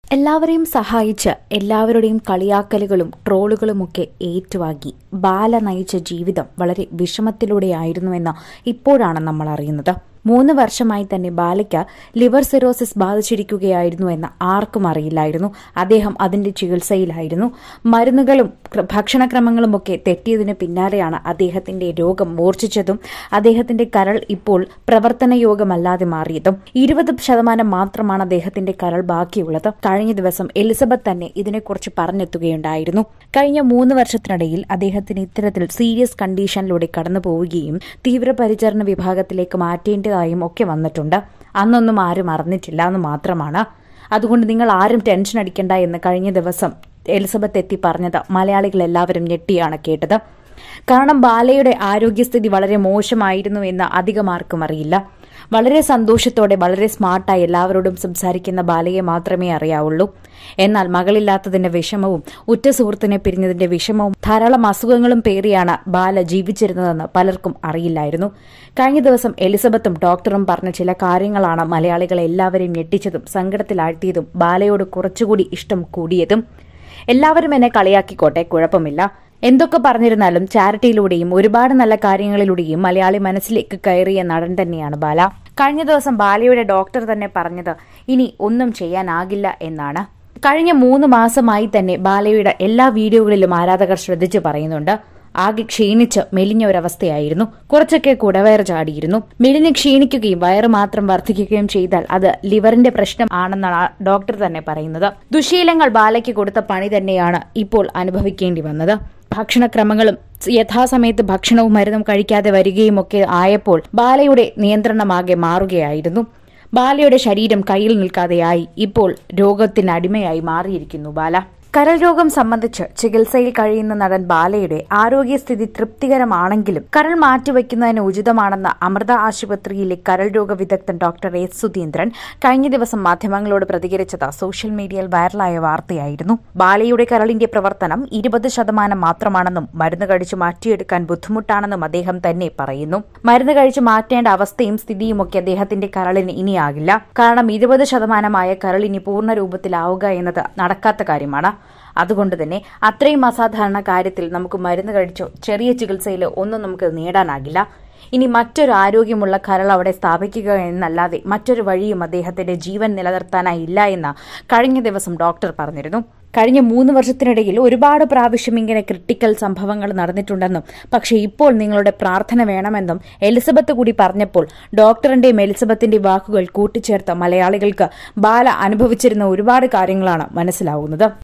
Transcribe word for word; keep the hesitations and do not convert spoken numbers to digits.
എല്ലാവരെയും സഹായിച്ച് എല്ലാവരുടെയും കളിയാക്കലുകളും ട്രോളുകളുമൊക്കെ ഏറ്റുവാങ്ങി ബാല നയിച്ച ജീവിതം വളരെ വിഷമത്തിലൂടെയായിരുന്നുവെന്ന് ഇപ്പോഴാണ് നമ്മൾ അറിയുന്നത്. മൂന്ന് വർഷമായി തന്നെ ബാലയ്ക്ക് ലിവർ സിറോസിസ് ബാധിച്ചിരിക്കുകയായിരുന്നു എന്ന് ആർക്കും അറിയില്ലായിരുന്നു. അദ്ദേഹം അതിന്റെ ചികിത്സയിലായിരുന്നു. മരുന്നുകളും ഭക്ഷണക്രമങ്ങളുമൊക്കെ തെറ്റിയതിന് പിന്നാലെയാണ് അദ്ദേഹത്തിന്റെ രോഗം മൂർച്ഛിച്ചതും അദ്ദേഹത്തിന്റെ കരൾ ഇപ്പോൾ പ്രവർത്തനയോഗ്യമല്ലാതെ മാറിയതും. ഇരുപത് ശതമാനം മാത്രമാണ് അദ്ദേഹത്തിന്റെ കരൾ ബാക്കിയുള്ളത്. കഴിഞ്ഞ ദിവസം എലിസബത്ത് തന്നെ ഇതിനെക്കുറിച്ച് പറഞ്ഞെത്തുകയുണ്ടായിരുന്നു. കഴിഞ്ഞ മൂന്ന് വർഷത്തിനിടയിൽ അദ്ദേഹത്തിന് ഇത്തരത്തിൽ സീരിയസ് കണ്ടീഷനിലൂടെ കടന്നു പോവുകയും തീവ്രപരിചരണ വിഭാഗത്തിലേക്ക് മാറ്റേണ്ടതായും ഒക്കെ വന്നിട്ടുണ്ട്. അന്നൊന്നും ആരും അറിഞ്ഞിട്ടില്ല എന്ന് മാത്രമാണ്. അതുകൊണ്ട് നിങ്ങൾ ആരും ടെൻഷൻ അടിക്കണ്ട എന്ന് കഴിഞ്ഞ ദിവസം എലിസബത്ത് എത്തി പറഞ്ഞത് മലയാളികൾ എല്ലാവരും ഞെട്ടിയാണ് കേട്ടത്. കാരണം ബാലയുടെ ആരോഗ്യസ്ഥിതി വളരെ മോശമായിരുന്നു എന്ന് അധികം ആർക്കും അറിയില്ല. വളരെ സന്തോഷത്തോടെ വളരെ സ്മാർട്ടായി എല്ലാവരോടും സംസാരിക്കുന്ന ബാലയെ മാത്രമേ അറിയാവുള്ളൂ. എന്നാൽ മകളില്ലാത്തതിന്റെ വിഷമവും ഉറ്റ സുഹൃത്തിനെ പിരിഞ്ഞതിന്റെ വിഷമവും ധാരാളം അസുഖങ്ങളും പേറിയാണ് ബാല ജീവിച്ചിരുന്നതെന്ന് പലർക്കും അറിയില്ലായിരുന്നു. കഴിഞ്ഞ ദിവസം എലിസബത്തും ഡോക്ടറും പറഞ്ഞ ചില കാര്യങ്ങളാണ് മലയാളികളെ എല്ലാവരെയും ഞെട്ടിച്ചതും സങ്കടത്തിലാഴ്ത്തിയതും ബാലയോട് കുറച്ചുകൂടി ഇഷ്ടം കൂടിയതും. എല്ലാവരും എന്നെ കളിയാക്കിക്കോട്ടെ, കുഴപ്പമില്ല. എന്തൊക്കെ പറഞ്ഞിരുന്നാലും ചാരിറ്റിയിലൂടെയും ഒരുപാട് നല്ല കാര്യങ്ങളിലൂടെയും മലയാളി മനസ്സിലേക്ക് കയറിയ നടൻ തന്നെയാണ് ബാല. കഴിഞ്ഞ ദിവസം ബാലയുടെ ഡോക്ടർ തന്നെ പറഞ്ഞത് ഇനി ഒന്നും ചെയ്യാനാകില്ല എന്നാണ്. കഴിഞ്ഞ മൂന്ന് മാസമായി തന്നെ ബാലയുടെ എല്ലാ വീഡിയോകളിലും ആരാധകർ ശ്രദ്ധിച്ചു പറയുന്നുണ്ട്. ആകെ ക്ഷീണിച്ച് മെലിഞ്ഞ ഒരവസ്ഥയായിരുന്നു. കുറച്ചൊക്കെ കുടവയർ ചാടിയിരുന്നു. മെലിഞ്ഞ് ക്ഷീണിക്കുകയും വയറ് മാത്രം വർദ്ധിക്കുകയും ചെയ്താൽ അത് ലിവറിന്റെ പ്രശ്നം ആണെന്നാണ് ഡോക്ടർ തന്നെ പറയുന്നത്. ദുശീലങ്ങൾ ബാലയ്ക്ക് കൊടുത്ത പണി തന്നെയാണ് ഇപ്പോൾ അനുഭവിക്കേണ്ടി വന്നത്. ഭക്ഷണക്രമങ്ങളും യഥാസമയത്ത് ഭക്ഷണവും മരുന്നും കഴിക്കാതെ വരികയുമൊക്കെ ആയപ്പോൾ ബാലയുടെ നിയന്ത്രണമാകെ മാറുകയായിരുന്നു. ബാലയുടെ ശരീരം കയ്യിൽ നിൽക്കാതെയായി ഇപ്പോൾ രോഗത്തിന് അടിമയായി മാറിയിരിക്കുന്നു ബാല. കരൾ രോഗം സംബന്ധിച്ച് ചികിത്സയിൽ കഴിയുന്ന നടൻ ബാലയുടെ ആരോഗ്യസ്ഥിതി തൃപ്തികരമാണെങ്കിലും കരൾ മാറ്റിവെക്കുന്നതിന് ഉചിതമാണെന്ന് അമൃത ആശുപത്രിയിലെ കരൾ രോഗ വിദഗ്ധൻ ഡോക്ടർ എസ് സുധീന്ദ്രൻ കഴിഞ്ഞ ദിവസം മാധ്യമങ്ങളോട് പ്രതികരിച്ചത് സോഷ്യൽ മീഡിയയിൽ വൈറലായ വാർത്തയായിരുന്നു. ബാലയുടെ കരളിന്റെ പ്രവർത്തനം ഇരുപത് ശതമാനം മാത്രമാണെന്നും മരുന്ന് കഴിച്ചു മാറ്റിയെടുക്കാൻ ബുദ്ധിമുട്ടാണെന്നും അദ്ദേഹം തന്നെ പറയുന്നു. മരുന്ന് കഴിച്ചു മാറ്റേണ്ട അവസ്ഥയും സ്ഥിതിയുമൊക്കെ അദ്ദേഹത്തിന്റെ കരളിന് ഇനിയാകില്ല. കാരണം ഇരുപത് ശതമാനമായ കരൾ ഇനി പൂർണ്ണ രൂപത്തിലാവുക എന്നത് നടക്കാത്ത കാര്യമാണ്. അതുകൊണ്ട് തന്നെ അത്രയും അസാധാരണ കാര്യത്തിൽ നമുക്ക് മരുന്ന് കഴിച്ചോ ചെറിയ ചികിത്സയിലോ ഒന്നും നമുക്ക് നേടാനാകില്ല. ഇനി മറ്റൊരു ആരോഗ്യമുള്ള കരൾ അവിടെ സ്ഥാപിക്കുക എന്നല്ലാതെ മറ്റൊരു വഴിയും അദ്ദേഹത്തിന്റെ ജീവൻ നിലനിർത്താനായി ഇല്ല എന്ന് കഴിഞ്ഞ ദിവസം ഡോക്ടർ പറഞ്ഞിരുന്നു. കഴിഞ്ഞ മൂന്ന് വർഷത്തിനിടയിൽ ഒരുപാട് പ്രാവശ്യം ഇങ്ങനെ ക്രിട്ടിക്കൽ സംഭവങ്ങൾ നടന്നിട്ടുണ്ടെന്നും പക്ഷേ ഇപ്പോൾ നിങ്ങളുടെ പ്രാർത്ഥന വേണമെന്നും എലിസബത്ത് കൂടി പറഞ്ഞപ്പോൾ ഡോക്ടറിന്റെയും എലിസബത്തിന്റെ വാക്കുകൾ കൂട്ടിച്ചേർത്ത മലയാളികൾക്ക് ബാല അനുഭവിച്ചിരുന്ന ഒരുപാട് കാര്യങ്ങളാണ് മനസ്സിലാവുന്നത്.